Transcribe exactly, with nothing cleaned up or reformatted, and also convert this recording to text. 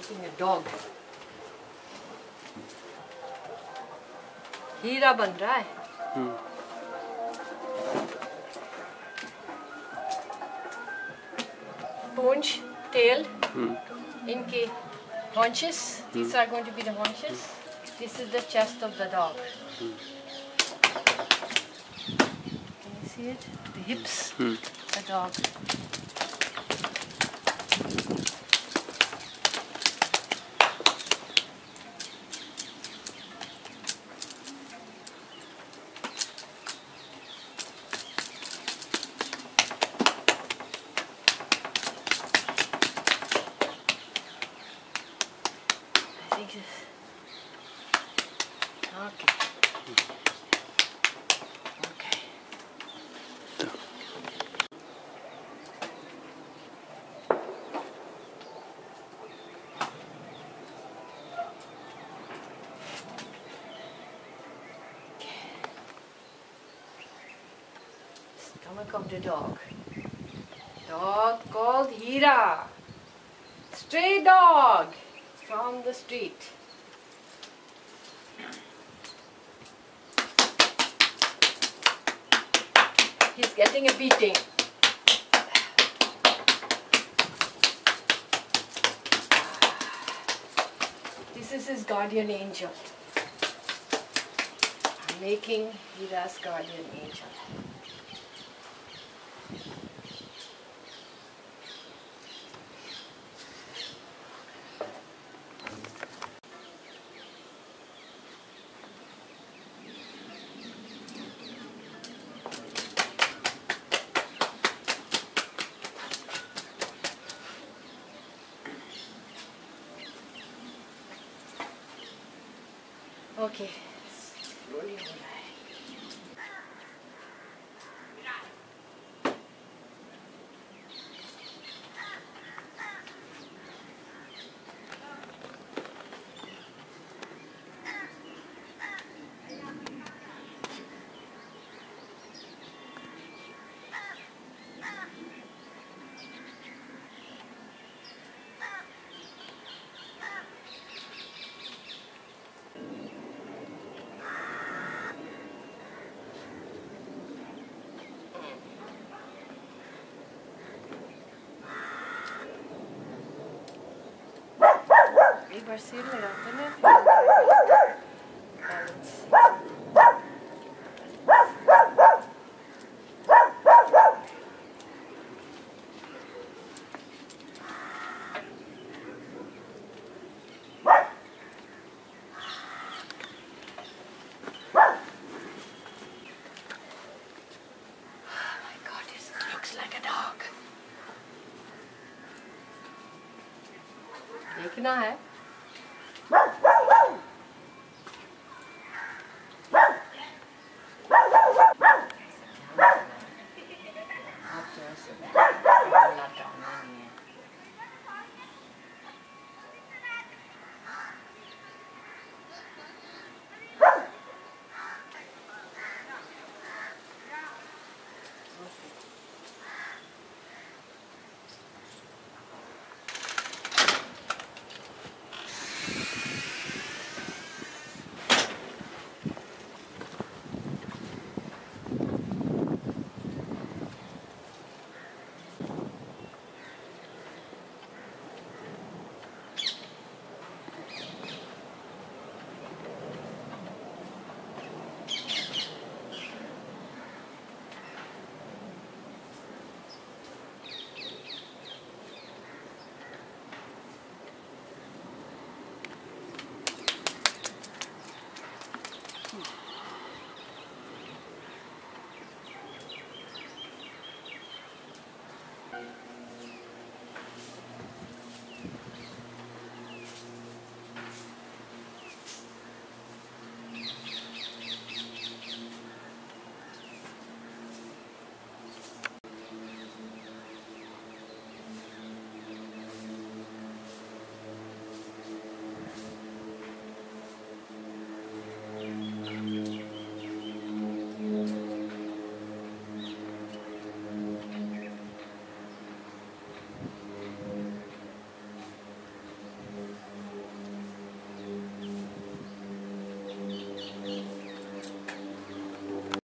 making a dog. हीरा बन रहा है. Punch, tail, इनके haunches. These are going to be the haunches. This is the chest of the dog. Can you see it? The hips, the dog. Okay. Okay. Stomach of the dog. Dog called Hira. Stray dog from the street. He's getting a beating. This is his guardian angel. I'm making Hira's guardian angel. Okay, slowly हो रहा है. एक बार सिर लगाते हैं ना balance. My God, this looks like a dog. देखना है.